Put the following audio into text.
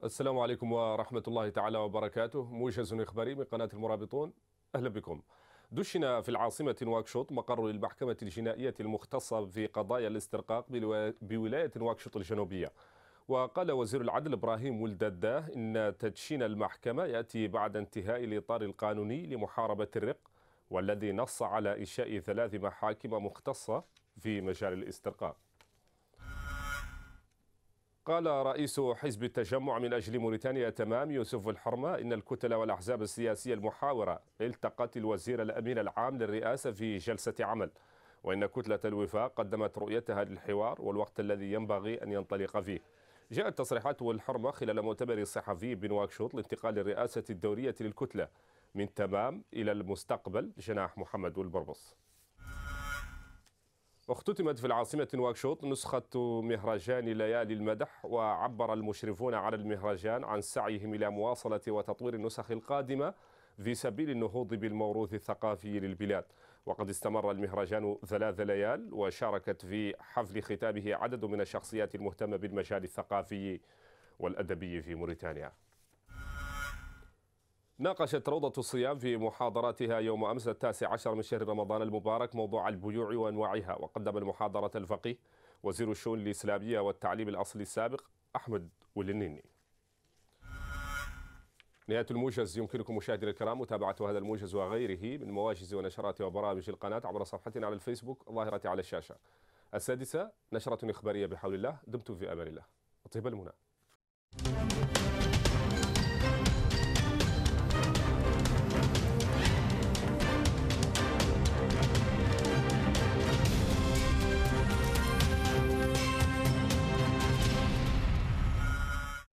السلام عليكم ورحمة الله تعالى وبركاته. موجز إخباري من قناة المرابطون، أهلا بكم. دشن في العاصمة نواكشوط مقر المحكمة الجنائية المختصة في قضايا الاسترقاق بولاية نواكشوط الجنوبية. وقال وزير العدل إبراهيم ولدادة إن تدشين المحكمة يأتي بعد انتهاء الإطار القانوني لمحاربة الرق، والذي نص على إنشاء 3 محاكم مختصة في مجال الاسترقاق. قال رئيس حزب التجمع من أجل موريتانيا تمام يوسف الحرمة إن الكتل والأحزاب السياسية المحاورة التقت الوزير الأمين العام للرئاسة في جلسة عمل، وإن كتلة الوفاق قدمت رؤيتها للحوار والوقت الذي ينبغي أن ينطلق فيه. جاءت تصريحات الحرمة خلال مؤتمر صحفي بنواكشوط لانتقال الرئاسة الدورية للكتلة من تمام إلى المستقبل جناح محمد والبربص. اختتمت في العاصمة نواكشوط نسخة مهرجان ليالي المدح، وعبر المشرفون على المهرجان عن سعيهم إلى مواصلة وتطوير النسخ القادمة في سبيل النهوض بالموروث الثقافي للبلاد. وقد استمر المهرجان 3 ليال، وشاركت في حفل ختامه عدد من الشخصيات المهتمة بالمجال الثقافي والأدبي في موريتانيا. ناقشت روضة الصيام في محاضراتها يوم أمس 19 من شهر رمضان المبارك موضوع البيوع وأنواعها، وقدم المحاضرة الفقيه وزير الشؤون الإسلامية والتعليم الأصلي السابق أحمد ولنيني. نهاية الموجز. يمكنكم مشاهدينا الكرام متابعة هذا الموجز وغيره من مواجز ونشرات وبرامج القناة عبر صفحتنا على الفيسبوك ظاهرة على الشاشة. 6 نشرة إخبارية بحول الله. دمتم في أمان الله. طيب المنى.